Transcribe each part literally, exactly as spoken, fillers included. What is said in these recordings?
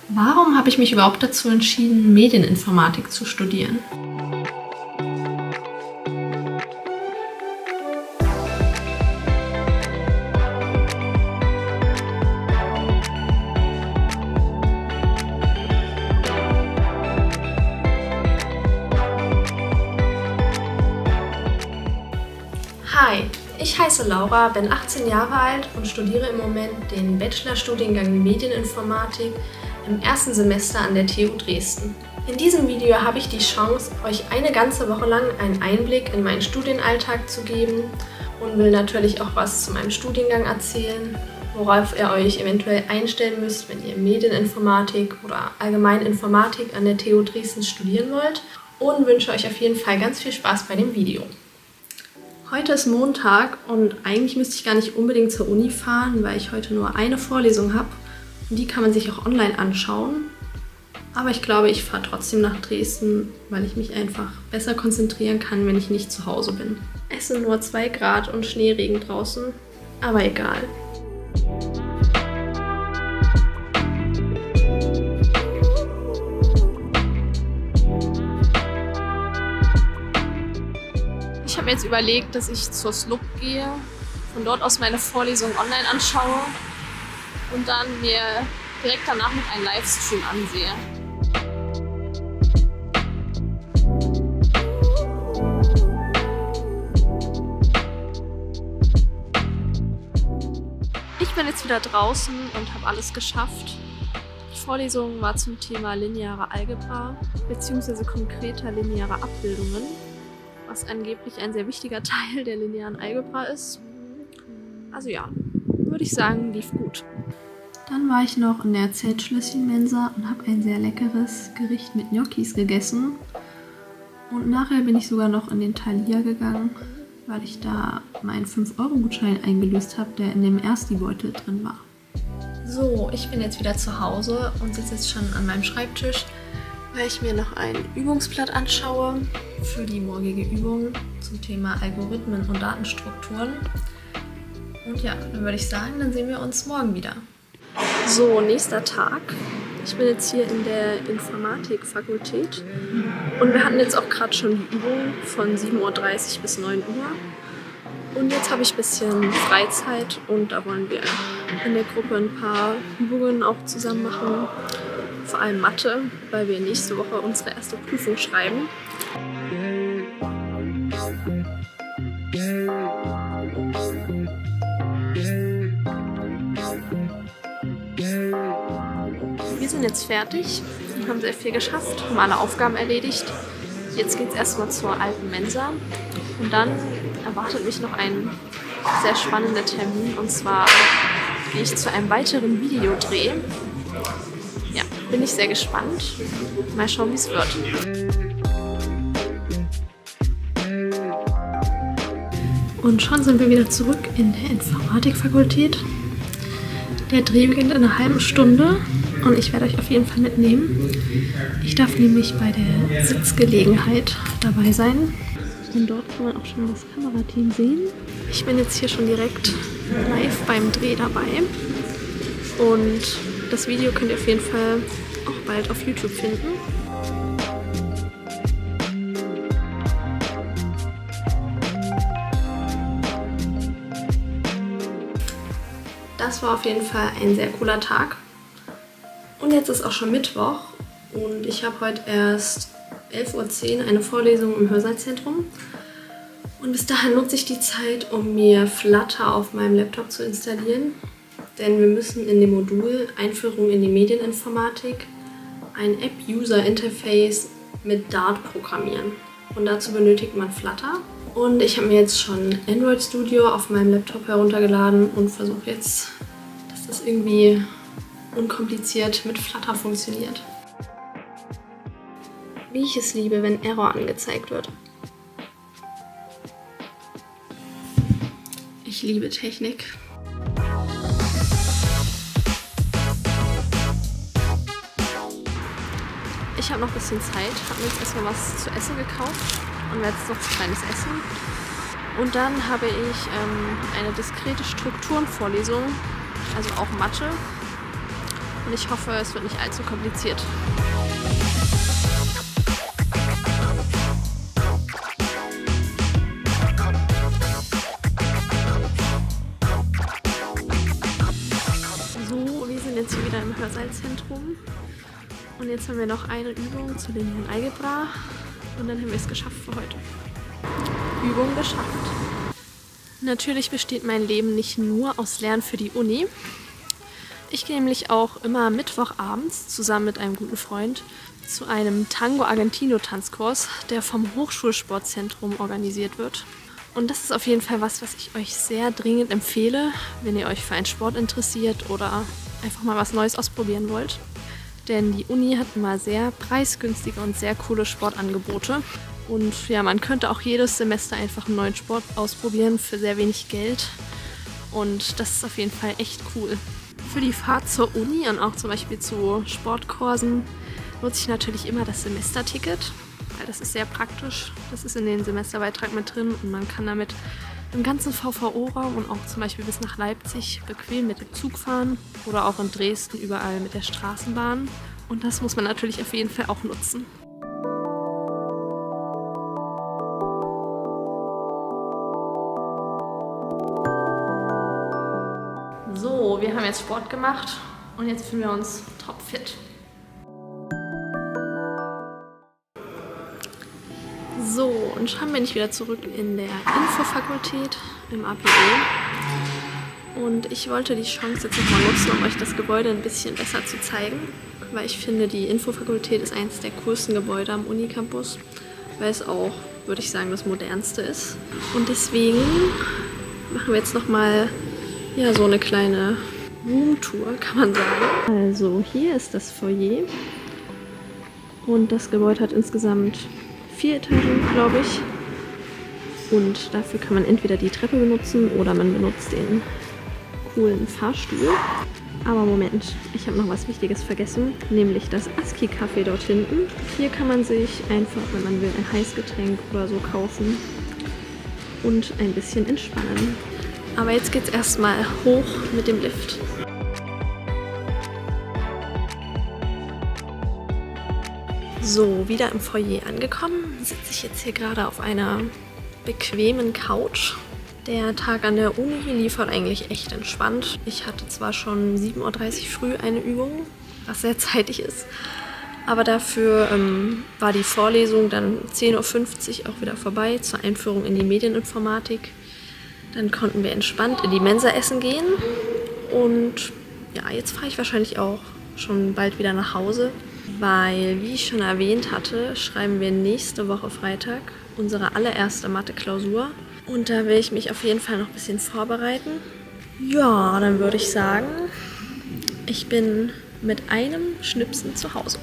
Warum habe ich mich überhaupt dazu entschieden, Medieninformatik zu studieren? Hi, ich heiße Laura, bin achtzehn Jahre alt und studiere im Moment den Bachelorstudiengang Medieninformatik im ersten Semester an der T U Dresden. In diesem Video habe ich die Chance, euch eine ganze Woche lang einen Einblick in meinen Studienalltag zu geben und will natürlich auch was zu meinem Studiengang erzählen, worauf ihr euch eventuell einstellen müsst, wenn ihr Medieninformatik oder allgemein Informatik an der T U Dresden studieren wollt, und wünsche euch auf jeden Fall ganz viel Spaß bei dem Video. Heute ist Montag und eigentlich müsste ich gar nicht unbedingt zur Uni fahren, weil ich heute nur eine Vorlesung habe und die kann man sich auch online anschauen. Aber ich glaube, ich fahre trotzdem nach Dresden, weil ich mich einfach besser konzentrieren kann, wenn ich nicht zu Hause bin. Es sind nur zwei Grad und Schneeregen draußen, aber egal. Ich habe jetzt überlegt, dass ich zur S L U B gehe, von dort aus meine Vorlesung online anschaue und dann mir direkt danach noch einen Livestream ansehe. Ich bin jetzt wieder draußen und habe alles geschafft. Die Vorlesung war zum Thema lineare Algebra bzw. konkreter lineare Abbildungen, was angeblich ein sehr wichtiger Teil der linearen Algebra ist. Also ja, würde ich sagen, lief gut. Dann war ich noch in der Zeltschlösschen-Mensa und habe ein sehr leckeres Gericht mit Gnocchis gegessen. Und nachher bin ich sogar noch in den Thalia gegangen, weil ich da meinen fünf Euro Gutschein eingelöst habe, der in dem Ersti-Beutel drin war. So, ich bin jetzt wieder zu Hause und sitze jetzt schon an meinem Schreibtisch, weil ich mir noch ein Übungsblatt anschaue für die morgige Übung zum Thema Algorithmen und Datenstrukturen. Und ja, dann würde ich sagen, dann sehen wir uns morgen wieder. So, nächster Tag. Ich bin jetzt hier in der Informatikfakultät und wir hatten jetzt auch gerade schon die Übung von sieben Uhr dreißig bis neun Uhr. Und jetzt habe ich ein bisschen Freizeit und da wollen wir in der Gruppe ein paar Übungen auch zusammen machen. Vor allem Mathe, weil wir nächste Woche unsere erste Prüfung schreiben. Wir sind jetzt fertig und haben sehr viel geschafft, haben alle Aufgaben erledigt. Jetzt geht es erstmal zur alten Mensa und dann erwartet mich noch ein sehr spannender Termin, und zwar gehe ich zu einem weiteren Videodreh. Ja, bin ich sehr gespannt. Mal schauen, wie es wird. Und schon sind wir wieder zurück in der Informatikfakultät. Der Dreh beginnt in einer halben Stunde und ich werde euch auf jeden Fall mitnehmen. Ich darf nämlich bei der Sitzgelegenheit dabei sein. Und dort kann man auch schon das Kamerateam sehen. Ich bin jetzt hier schon direkt live beim Dreh dabei. Und das Video könnt ihr auf jeden Fall auch bald auf YouTube finden. Das war auf jeden Fall ein sehr cooler Tag. Und jetzt ist auch schon Mittwoch und ich habe heute erst elf Uhr zehn eine Vorlesung im Hörsaalzentrum. Und bis dahin nutze ich die Zeit, um mir Flutter auf meinem Laptop zu installieren. Denn wir müssen in dem Modul Einführung in die Medieninformatik ein App-User-Interface mit Dart programmieren. Und dazu benötigt man Flutter. Und ich habe mir jetzt schon Android Studio auf meinem Laptop heruntergeladen und versuche jetzt, dass das irgendwie unkompliziert mit Flutter funktioniert. Wie ich es liebe, wenn Error angezeigt wird. Ich liebe Technik. Ich habe noch ein bisschen Zeit, habe mir jetzt erstmal was zu essen gekauft und werde jetzt noch ein kleines Essen. Und dann habe ich ähm, eine diskrete Strukturenvorlesung, also auch Mathe. und ich hoffe, es wird nicht allzu kompliziert. So, wir sind jetzt hier wieder im Hörsaalzentrum und jetzt haben wir noch eine Übung zur linearen Algebra und dann haben wir es geschafft für heute. Übung geschafft. Natürlich besteht mein Leben nicht nur aus Lernen für die Uni. Ich gehe nämlich auch immer mittwochabends zusammen mit einem guten Freund zu einem Tango Argentino Tanzkurs, der vom Hochschulsportzentrum organisiert wird. Und das ist auf jeden Fall was, was ich euch sehr dringend empfehle, wenn ihr euch für einen Sport interessiert oder einfach mal was Neues ausprobieren wollt. Denn die Uni hat immer sehr preisgünstige und sehr coole Sportangebote. Und ja, man könnte auch jedes Semester einfach einen neuen Sport ausprobieren für sehr wenig Geld. Und das ist auf jeden Fall echt cool. Für die Fahrt zur Uni und auch zum Beispiel zu Sportkursen nutze ich natürlich immer das Semesterticket, weil das ist sehr praktisch. Das ist in den Semesterbeitrag mit drin und man kann damit im ganzen V V O-Raum und auch zum Beispiel bis nach Leipzig bequem mit dem Zug fahren oder auch in Dresden überall mit der Straßenbahn. Und das muss man natürlich auf jeden Fall auch nutzen. So, wir haben jetzt Sport gemacht und jetzt fühlen wir uns topfit. So, und schon bin ich wieder zurück in der Infofakultät im A P D. Und ich wollte die Chance jetzt nochmal nutzen, um euch das Gebäude ein bisschen besser zu zeigen. Weil ich finde, die Infofakultät ist eines der coolsten Gebäude am Unicampus. Weil es auch, würde ich sagen, das modernste ist. Und deswegen machen wir jetzt nochmal ja, so eine kleine Roomtour, kann man sagen. Also hier ist das Foyer. Und das Gebäude hat insgesamt vier Etagen, glaube ich. Und dafür kann man entweder die Treppe benutzen oder man benutzt den coolen Fahrstuhl. Aber Moment, ich habe noch was Wichtiges vergessen, nämlich das ASCII-Café dort hinten. Hier kann man sich einfach, wenn man will, ein Heißgetränk oder so kaufen und ein bisschen entspannen. Aber jetzt geht's erstmal hoch mit dem Lift. So, wieder im Foyer angekommen, sitze ich jetzt hier gerade auf einer bequemen Couch. Der Tag an der Uni lief halt eigentlich echt entspannt. Ich hatte zwar schon sieben Uhr dreißig früh eine Übung, was sehr zeitig ist, aber dafür ähm, war die Vorlesung dann zehn Uhr fünfzig auch wieder vorbei zur Einführung in die Medieninformatik. Dann konnten wir entspannt in die Mensa essen gehen und ja, jetzt fahre ich wahrscheinlich auch schon bald wieder nach Hause. Weil, wie ich schon erwähnt hatte, schreiben wir nächste Woche Freitag unsere allererste Mathe-Klausur. Und da will ich mich auf jeden Fall noch ein bisschen vorbereiten. Ja, dann würde ich sagen, ich bin mit einem Schnipsen zu Hause.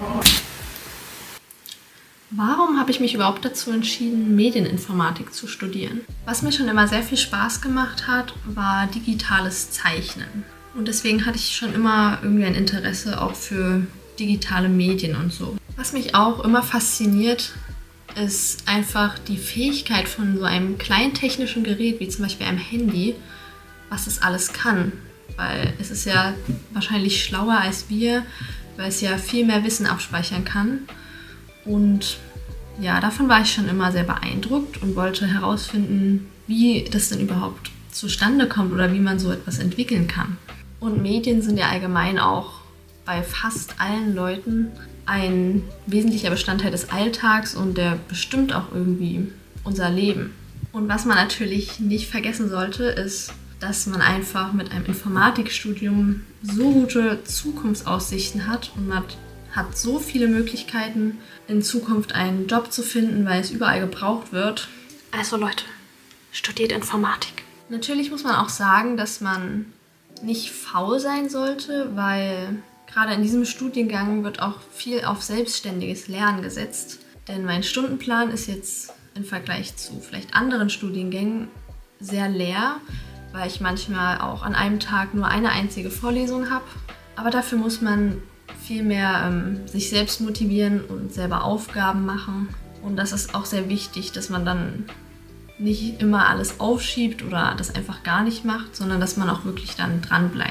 Warum habe ich mich überhaupt dazu entschieden, Medieninformatik zu studieren? Was mir schon immer sehr viel Spaß gemacht hat, war digitales Zeichnen. Und deswegen hatte ich schon immer irgendwie ein Interesse auch für digitale Medien und so. Was mich auch immer fasziniert, ist einfach die Fähigkeit von so einem kleinen technischen Gerät, wie zum Beispiel einem Handy, was es alles kann. Weil es ist ja wahrscheinlich schlauer als wir, weil es ja viel mehr Wissen abspeichern kann. Und ja, davon war ich schon immer sehr beeindruckt und wollte herausfinden, wie das denn überhaupt zustande kommt oder wie man so etwas entwickeln kann. Und Medien sind ja allgemein auch bei fast allen Leuten ein wesentlicher Bestandteil des Alltags und der bestimmt auch irgendwie unser Leben. Und was man natürlich nicht vergessen sollte, ist, dass man einfach mit einem Informatikstudium so gute Zukunftsaussichten hat und man hat so viele Möglichkeiten, in Zukunft einen Job zu finden, weil es überall gebraucht wird. Also Leute, studiert Informatik. Natürlich muss man auch sagen, dass man nicht faul sein sollte, weil gerade in diesem Studiengang wird auch viel auf selbstständiges Lernen gesetzt. Denn mein Stundenplan ist jetzt im Vergleich zu vielleicht anderen Studiengängen sehr leer, weil ich manchmal auch an einem Tag nur eine einzige Vorlesung habe. Aber dafür muss man viel mehr ähm, sich selbst motivieren und selber Aufgaben machen. Und das ist auch sehr wichtig, dass man dann nicht immer alles aufschiebt oder das einfach gar nicht macht, sondern dass man auch wirklich dann dran bleibt.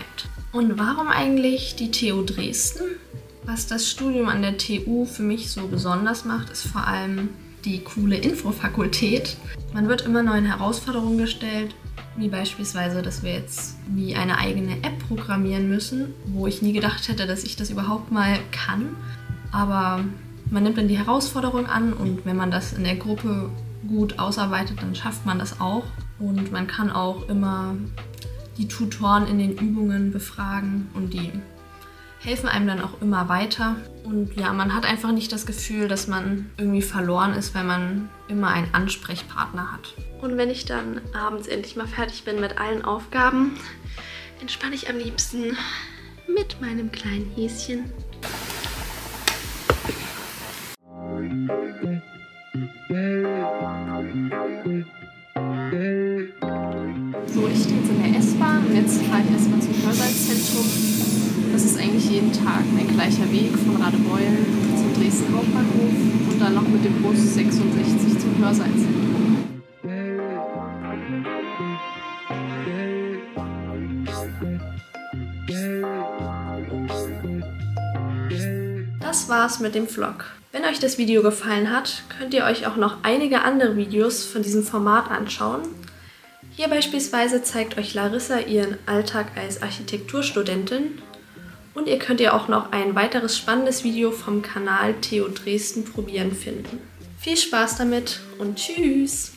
Und warum eigentlich die T U Dresden? Was das Studium an der T U für mich so besonders macht, ist vor allem die coole Infofakultät. Man wird immer neuen Herausforderungen gestellt, wie beispielsweise, dass wir jetzt wie eine eigene App programmieren müssen, wo ich nie gedacht hätte, dass ich das überhaupt mal kann. Aber man nimmt dann die Herausforderung an und wenn man das in der Gruppe gut ausarbeitet, dann schafft man das auch. Und man kann auch immer die Tutoren in den Übungen befragen und die helfen einem dann auch immer weiter. Und ja, man hat einfach nicht das Gefühl, dass man irgendwie verloren ist, weil man immer einen Ansprechpartner hat. Und wenn ich dann abends endlich mal fertig bin mit allen Aufgaben, entspanne ich am liebsten mit meinem kleinen Häschen. So, ich stehe jetzt in der S-Bahn und jetzt fahre ich erstmal zum Hörsaal-Zentrum. Das ist eigentlich jeden Tag ein gleicher Weg von Radebeul zum Dresden Hauptbahnhof und dann noch mit dem Bus sechsundsechzig zum Hörsaalzentrum. Das war's mit dem Vlog. Wenn euch das Video gefallen hat, könnt ihr euch auch noch einige andere Videos von diesem Format anschauen. Hier beispielsweise zeigt euch Larissa ihren Alltag als Architekturstudentin und ihr könnt ihr auch noch ein weiteres spannendes Video vom Kanal T U Dresden probieren finden. Viel Spaß damit und tschüss!